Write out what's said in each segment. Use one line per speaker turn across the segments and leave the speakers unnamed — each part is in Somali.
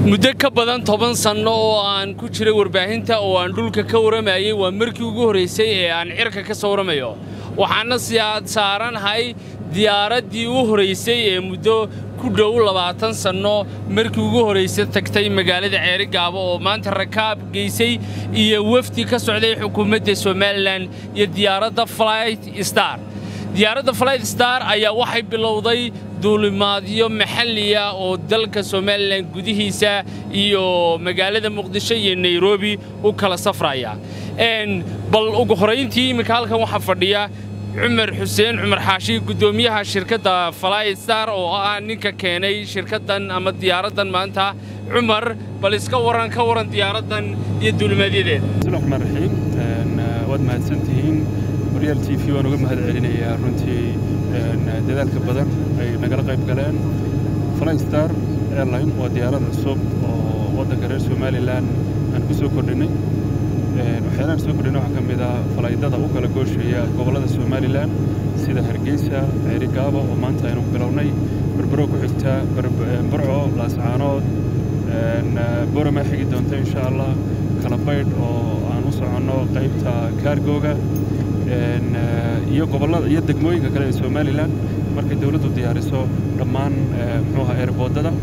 muddo ka badan 10 sano oo aan ku jiray warbaahinta oo aan dhulka ka waramayay waa markii ugu horeysay ee aan cirka ka soo waramayo waxaana saaranahay diyaaradii ugu horeysay ee muddo ku dhow 20 sano markii ugu horeysay tagtay magaalada Ceerigaabo oo maanta rakaab geysay iyo wafdi ka socday xukuumadda Soomaaliland iyo diyaaradda Flight Star diyaaradda Flight Star ayaa waxay bilowday duulimaadyo maxalli ah oo dalka Soomaaliland gudihiisa iyo magaalada Muqdisho iyo Nairobi u kala safraya bal ugu horeyntii imika halkan waxa fadhiya Umar Hussein Umar Xaashi gudoomiyaha shirkadda Flight Star oo ah ninka keenay shirkaddan ama diyaaraddan maanta Umar bal iska waran diyaaraddan iyo duulimaadyada
bismillahir rahmaanir rahiim wad mahadsantihiin Real TV waan uga mahad celinayaa runtii dadaalka badan ay nagala qayb galeen Flight Star airline waa diyaarad cusub oo wadanka reer Soomaaliland aan ku soo kordhinay waxaan soo kordhinay waxa kamid ah falaydada u kala gooshaya gobolada Soomaaliland sida Hargeysa Ceerigaabo oo maanta aynu bilownay Berbero ku xigta Burco Laascaanood Boorama xigi doonta insha Allah kala baydh oo aan u socono qaybta cargo-ga iyo gobolada iyo degmooyinka kale ee Soomaaliland markay dawladdu diyaariso dhammaan airportada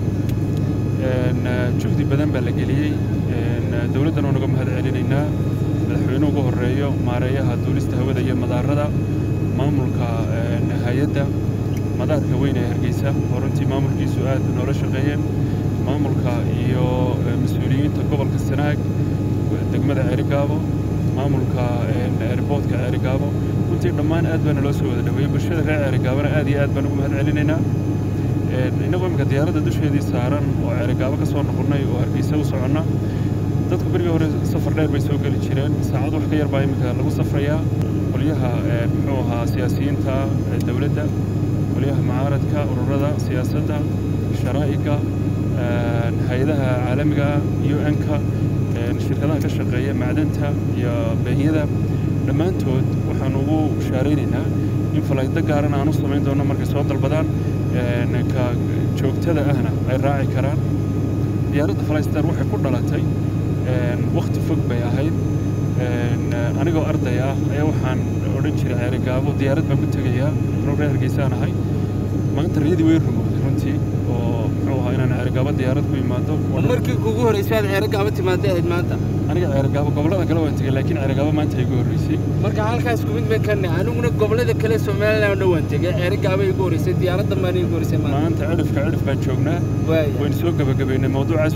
juhdi badan baa la geliyay dawladdan oo naga mahad celinaynaa madaxweynuhu ugu horeeyo maareeyaha duulista hawada iyo madaarada maamulka hay'adda madaarka weyn ee Hargeysa oo runtii maamulkiisu aad noola shaqeeyeen maamulka iyo mas'uuliyiinta gobolka Sanaag degmada Ceerigaabo maamulka airportka Ceerigaabo runtii dhammaan aad baan loo soo wada dhaweeyay bulshada reer Ceerigaabana aad iyo aad baan ugu mahad celinaynaa inagoo imika diyaaradda dusheedii saaran oo Ceerigaabo ka soo noqonnay oo Hargeysa u soconna dadku berigii hore safar dheer bay soo geli jireen saacad wax ka yar baa imika lagu safrayaa qolyaha siyaasiyiinta dawladda qolyaha mucaaradka ururada siyaasadda sharaa'iga hay'adaha caalamiga UN-ka shirkadaha ka shaqeeya macdanta iyo baahiyada dhammaantood waxaan ugu shaareynaynaa in falaayda gaaran aan u samayn doono markay soo dalbadaan ka joogtada ahna ay raaci karaan diyaaradda Flight Star waxay ku dhalatay waqti fog bay ahayd anigoo arday ah ayaa waxaan odhan jiray Ceerigaabo diyaarad baan ku tagayaa reer Hargeysa ahay maanta riyadii way rumowday runtii oo inaan Ceerigaabo diyaarad ku imaado
markii ugu horeysay Ceerigaabo timaadeen maanta
aniga Ceerigaabo gobolada kale waan tagay laakiin Ceerigaabo maanta ay ugu horeysay
marka halkaas ku mid ma kan aniguna gobolada kale Soomaaliland waan tagay Ceerigaabo ay ugu horeysay diyaaradda ma ay ugu horeysay
maanta cirif baan joognaa waan soo gabagabeynay mawduuca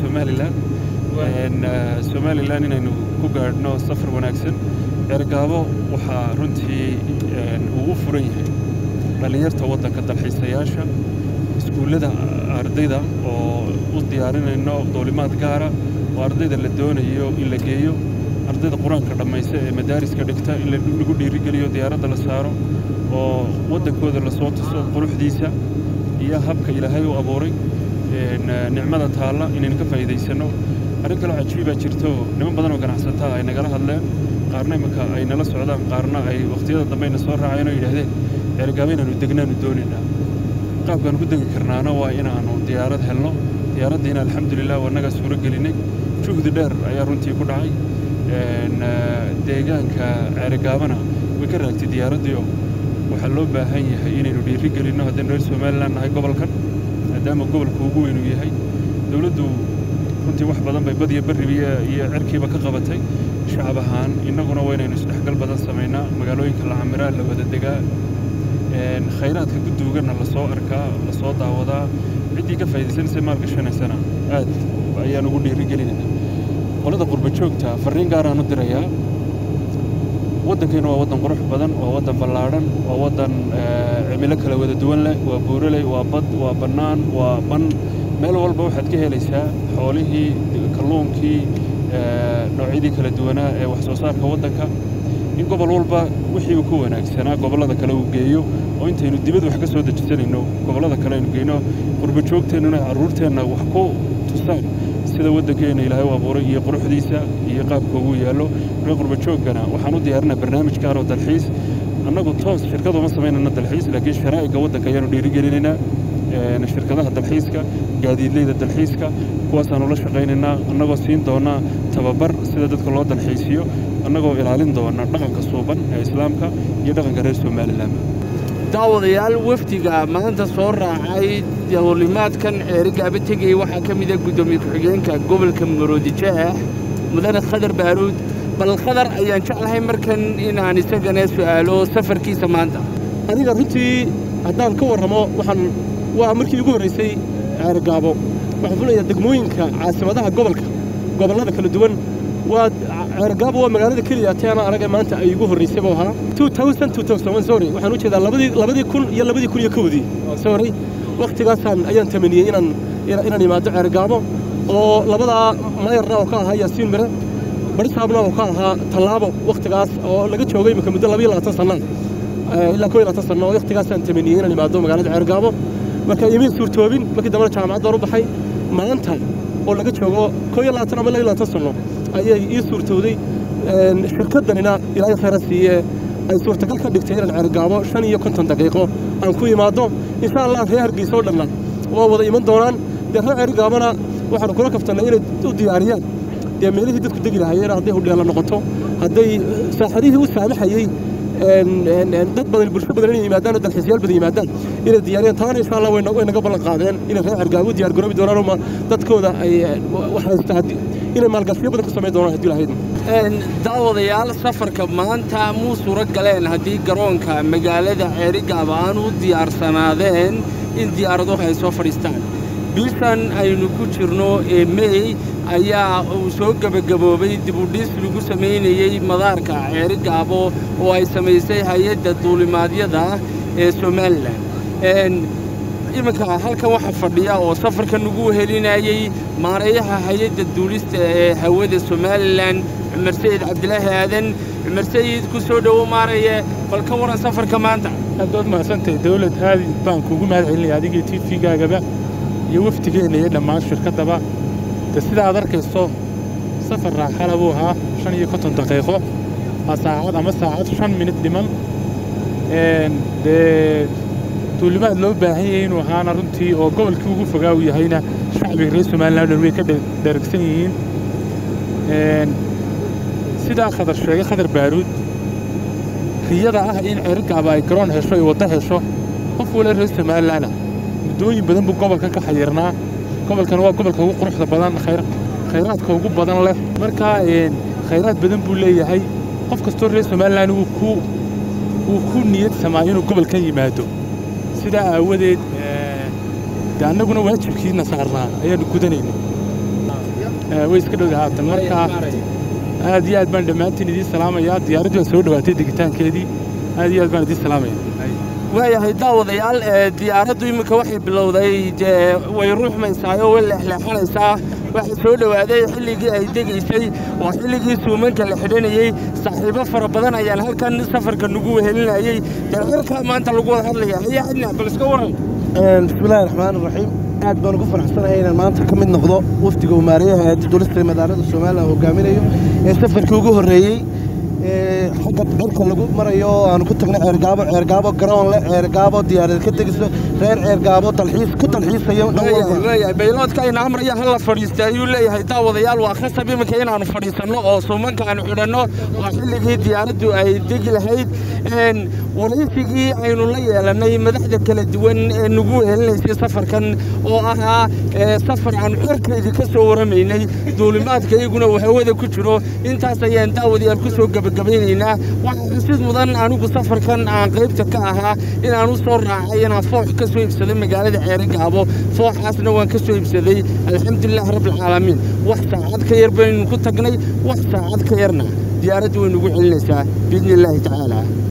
Soomaaliland inaynu ku gaadhno safar wanaagsan Ceerigaabo waxa runtii uu furan yahay dhalinyarta wadanka dalxiisayaasha iskuulada ardayda oo u diyaarinayno duulimaad gaara oo ardayda la doonayo in la geeyo ardayda quraanka dhamaysa ee madaariska dhigta in lagu dhiirigeliyo diyaaradda la saaro oo wadankooda la soo tuso quruxdiisa iyo habka Ilaahay u abuuray nicmada taala inaan ka faa'iideysano arrin kale cajiib ah jirto niman badan oo ganacsatada ay nagala hadleen qaarna imika ay nala socdaan qaarna ay waqtiyada dambe na soo raaceen oo yiraahdeen Ceerigaabo inaanu degnaanu doonaynaa qaabkan ku degi karnaana waa inaanu diyaarad helno diyaaraddiina alxamdulillah wanaga suuro gelinay juhdi dheer ayaa runtii ku dhacay deegaanka Ceerigaabana way ka raagtay diyaaradii waxa loo baahan yahay inaynu dhiirigelino haddii reer Soomaaliland nahay gobolkan maadaama gobolku ugu weyn yahay dawladdu runtii wax badan bay badiya baribiya iyo cirkiiba ka qabatay shacab ahaan inaguna waa inaynu isdhexgal badan sameynaa magaalooyinka la camiraa la wada degaa khayraadka guduugana la soo arkaa la soo daawadaa cidii ka faa'iideysanaysa maalka shanaysana aad ayaan ugu dhiirigelinaynaa qolada qurba joogta fariin gaar ah u dirayaa waddankeena waa waddan qurux badan waa waddan ballaaran waa waddan cimilo kala wada duwan leh waa buuraley waa bad waa bannaan waa ban meel walba waxaad ka helaysaa xoolihii kalluunkii noocyadii kala duwanaa ee wax soo saarka waddanka in gobol walba wixii uu ku wanaagsanaa gobolada kale uu geeyo oo intaynu dibad wax ka soo dejisanayno gobolada kale aynu geeyno qurba joogteennuna carruurteenna wax ku tusaan sida waddankeena Ilaahay u abuuray iyo quruxdiisa iyo qaabka uu yaalo reer qurba joogana waxaan u diyaarinaa barnaamij gaar oo dalxiis annagu toos shirkadu ma sameynayno dalxiis laakiin sharaa'iga waddanka ayaanu dhiirigelinaynaa shirkadaha dalxiiska gaadiidleyda dalxiiska kuwaasaanu la shaqaynaynaa annagoo siin doona tababar sida dadka loo dalxiisiyo annagoo ilaalin doona dhaqanka suuban ee islaamka iyo dhaqanka reer Somaliland.
daawadayaal wafdiga maanta soo raacay howlimaadkan Ceerigaabo tegay waxaa ka mid ah gudoomiye ku-xigeenka gobolka Maroodijeex mudane Khadar Baaruud. bal Khadar ayaan jeclahay markan inaan isagana su'aalo safarkiisa maanta.
aniga runtii haddaan ka warramo waa markii ugu horreysay Ceerigaabo waxaan filayaa degmooyinka caasimadaha gobollada kala duwan waa Ceerigaabo waa magaalada keliya teena anaga maanta ay ugu horreysay buu ahaa 2001 sorry waxaan u jeedaa 2000 iyo 2001 sorry waqtigaasaan ayaan tamaniyay inaan imaado Ceerigaabo oo labada maayarna oo ka ahaa Yaasiin Mire barisaabna oo ka ahaa Tallaabo waqtigaas oo laga joogay muddo 22 sano ilaa 22 sano waqtigaasaan tamaniyay inaan imaado magaalada Ceerigaabo marka iimayl suurtoobin markii dambe jaamacadda u baxay maanta oo laga joogo 22 ama 22 sano ayay ii suurtooday shirkaddanina ilaahay khayr siiye ay suurtagal ka dhigtay inaan Ceerigaabo 5 daqiiqo aan ku imaado insha Allah reer Hargeysa oo dhan waa wada iman doonaan reer Ceerigaabana waxaan kula kaftanay inay u diyaariyaan meelihii dadku degi lahaayeen hadday hudheela noqoto hadday saaxadihii u saamaxayay dad badan bulsho badan inay yimaadaan dalxiisyaal badan yimaadaan inay diyaariyaan taana insha Allah way naga ballan qaadeen inay reer Ceerigaabo diyaar garoobi doonaan oo dadkooda ay wax haystaan inay maalgashiyo badan ku sameyn doonaan haddii lahayd
daawadayaal safarka maanta muu suura galeen haddii garoonka magaalada Ceerigaabo aan u diyaarsanaadeen in diyaaraduhu ay soo fadhiistaan bishan aynu ku jirno ee May ayaa uu soo gabagaboobay dib u dhis lagu sameeyay madaarka Ceerigaabo oo ay sameysay hay'adda duulimaadyada ee Somaliland. iminka halkan waxa fadhiya oo safarka nagu helinayay maareeyaha hay'adda duulista ee hawada Somaliland Cumar Sayid Cabdilaahi Aadan. Cumar Sayid ku soo dhawo maareeye bal ka waran safarka maanta.
aad mahadsantahay dawlad haadi baan kugu mahadcelinaya adiga TV-gaagaba iyo waftigeena iyo dhammaan shirkadaba sida aad arkayso safar raaxala buu ahaa 5 daqiiqo saacad ama saacad 5 minute dhiman duulimaad loo baahan yahay inuu ahaana runtii oo gobolkii ugu fogaa uu yahayna shacbiga reer Somaliland way ka dheregsan yihiin sida Khadar sheegay Khadar Baaruud riyada ah in Ceerigaabo ay garoon hesho iyo wada hesho qof wala reer Somaliland muddooyin badan buu gobolkan ka xayirnaa gobolkan waa gobolka ugu quruxda badan khayraadka ugu badan leh marka khayraad badan buu leeyahay qof kastoo reer Somaliland uu ku niyad samaa inuu gobolkan yimaado sida aawadeed annaguna waajibkiina saarnaa ayaanu gudanayno way iska dhowdahaatan marka aad iyo aad baan dhammaantiin idiin salaamayaa diyaaraddu waa soo dhawaatay degitaankeedii aad iyo aad baan idiin salaamayaa
waayahay daawadayaal diyaaraddu iminka waxay bilowday way ruuxmaysaa oo way leexleexanaysaa waxay soo dhawaaday xilligii ay degaysay oo xilligii suumanka la xidhanayay saaxiibo fara badan ayaan halkan safarka nagu wehelinayay cirka maanta lagu wada hadlaya ayaa xidna bal iska waran
bismillaahi raxmaani raxiim aad baan ugu faraxsanahay inaan maanta ka mid noqdo wafdiga maareeyaha hay'adda duulista madaarada Soomaaliland hogaaminayo ee safarkii ugu horreeyay xagga cirka lagu marayo aan ku tagnay Ceerigaabo garoon leh Ceerigaabo diyaarad ka degiso reer Ceerigaabo dalxiisayo
waayahay bayloodka ina amraya hal la fadhiistay ayuu leeyahay daawadayaal waa khasab iminka inaanu fadhiisano oo suumanka aan xidhanno waa xilligii diyaaraddu ay degi lahayd waraysigii aynu la yeelanay madaxda kala duwan ee nagu wehelinaysay safarkan oo ahaa safar aan cirkeedii ka soo waramaynay duulimaadka iyaguna uu hawada ku jiro intaas ayaan daawadayaal ku soo gabagabaynaynaa waxaa xusid mudan anigu safarkan aan qaybta ka ahaa inaan u soo raacay inaan foox ka soo iibsaday magaalada Ceerigaabo fooxaasna waan ka soo iibsaday alxamdulillaah rabbil caalamiin wax saacad ka yar baynu ku tagnay wax saacad ka yarna diyaaraddu way nagu celinaysaa biidnillaahi tacaala